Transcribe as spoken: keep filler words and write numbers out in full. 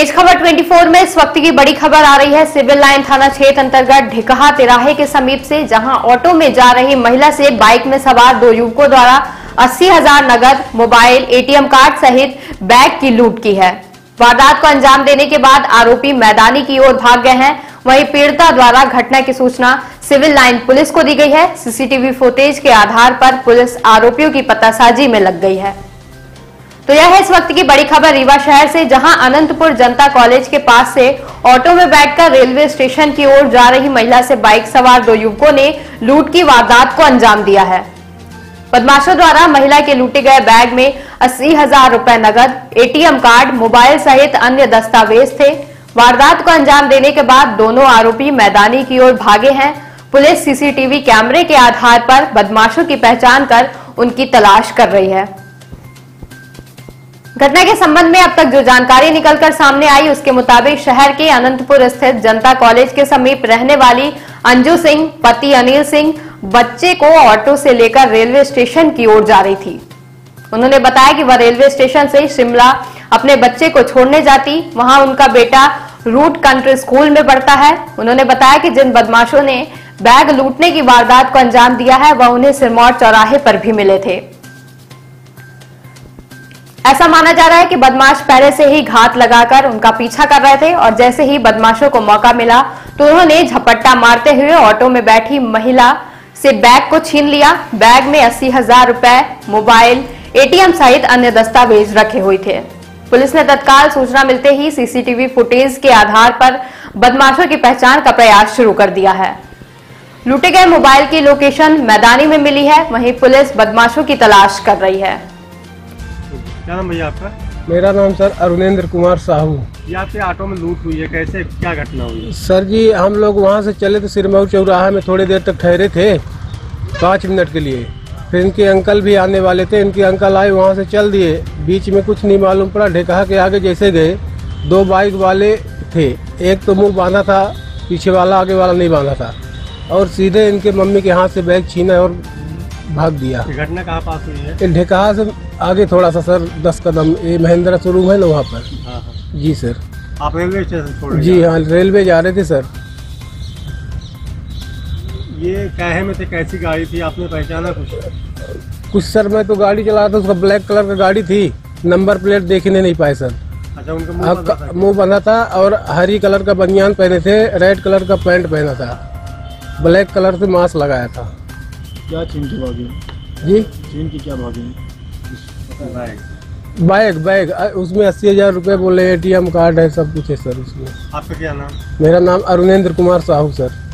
तेज खबर चौबीस में इस वक्त की बड़ी खबर आ रही है सिविल लाइन थाना क्षेत्र अंतर्गत ढिकहा तिराहे के समीप से, जहां ऑटो में जा रही महिला से बाइक में सवार दो युवकों द्वारा अस्सी हजार नगद, मोबाइल, एटीएम कार्ड सहित बैग की लूट की है। वारदात को अंजाम देने के बाद आरोपी मैदानी की ओर भाग गए हैं। वहीं पीड़िता द्वारा घटना की सूचना सिविल लाइन पुलिस को दी गई है। सीसीटीवी फुटेज के आधार पर पुलिस आरोपियों की पतासाजी में लग गई है। तो यह है इस वक्त की बड़ी खबर रीवा शहर से, जहां अनंतपुर जनता कॉलेज के पास से ऑटो में बैठकर रेलवे स्टेशन की ओर जा रही महिला से बाइक सवार दो युवकों ने लूट की वारदात को अंजाम दिया है। बदमाशों द्वारा महिला के लूटे गए बैग में अस्सी हजार रुपए नगद, एटीएम कार्ड, मोबाइल सहित अन्य दस्तावेज थे। वारदात को अंजाम देने के बाद दोनों आरोपी मैदानी की ओर भागे हैं। पुलिस सीसीटीवी कैमरे के आधार पर बदमाशों की पहचान कर उनकी तलाश कर रही है। घटना के संबंध में अब तक जो जानकारी निकलकर सामने आई, उसके मुताबिक शहर के अनंतपुर स्थित जनता कॉलेज के समीप रहने वाली अंजू सिंह पति अनिल सिंह बच्चे को ऑटो से लेकर रेलवे स्टेशन की ओर जा रही थी। उन्होंने बताया कि वह रेलवे स्टेशन से शिमला अपने बच्चे को छोड़ने जाती। वहां उनका बेटा रूट कंट्री स्कूल में पढ़ता है। उन्होंने बताया कि जिन बदमाशों ने बैग लूटने की वारदात को अंजाम दिया है, वह उन्हें सिरमौर चौराहे पर भी मिले थे। ऐसा माना जा रहा है कि बदमाश पहले से ही घात लगाकर उनका पीछा कर रहे थे और जैसे ही बदमाशों को मौका मिला तो उन्होंने झपट्टा मारते हुए ऑटो में बैठी महिला से बैग को छीन लिया। बैग में अस्सी हजार रुपए, मोबाइल, एटीएम सहित अन्य दस्तावेज रखे हुए थे। पुलिस ने तत्काल सूचना मिलते ही सीसीटीवी फुटेज के आधार पर बदमाशों की पहचान का प्रयास शुरू कर दिया है। लूटे गए मोबाइल की लोकेशन मैदानी में मिली है। वहीं पुलिस बदमाशों की तलाश कर रही है। क्या नाम भैया आपका? मेरा नाम सर अरुणेंद्र कुमार साहू। ये आपके ऑटो में लूट हुई है, कैसे क्या घटना हुई? सर जी, हम लोग वहाँ से चले तो सिरमौर चौराहा में थोड़ी देर तक ठहरे थे, पाँच मिनट के लिए। फिर इनके अंकल भी आने वाले थे, इनके अंकल आए, वहाँ से चल दिए। बीच में कुछ नहीं मालूम पड़ा, ढिकहा के आगे जैसे गए, दो बाइक वाले थे, एक तो मुँह बांधा था, पीछे वाला आगे वाला नहीं बांधा था, और सीधे इनके मम्मी के हाथ से बैग छीना और भाग दिया। घटना कहाँ पास हुई है? ढिकहा से आगे थोड़ा सा सर, दस कदम, ये महिंद्रा शोरूम है ना वहाँ पर। हाँ हाँ। जी सर। आप रेलवे स्टेशन छोड़? जी हाँ, रेलवे जा रहे थे सर। ये काहे में थे, कैसी गाड़ी थी, आपने पहचाना कुछ? कुछ सर, मैं तो गाड़ी चला रहा था, उसका ब्लैक कलर का गाड़ी थी, नंबर प्लेट देखने नहीं पाए सर। अच्छा, उनका मुंह बंधा था? मुंह बंधा था और हरी कलर का बनियान पहने थे, रेड कलर का पैंट पहना था, ब्लैक कलर से मास्क लगाया था। क्या छीन की भागी? जी, छीन की क्या भागी? बैग बैग उसमें अस्सी हजार रुपये बोले, एटीएम कार्ड है, सब कुछ है सर उसमें। आपका क्या नाम? मेरा नाम अरुणेंद्र कुमार साहू सर।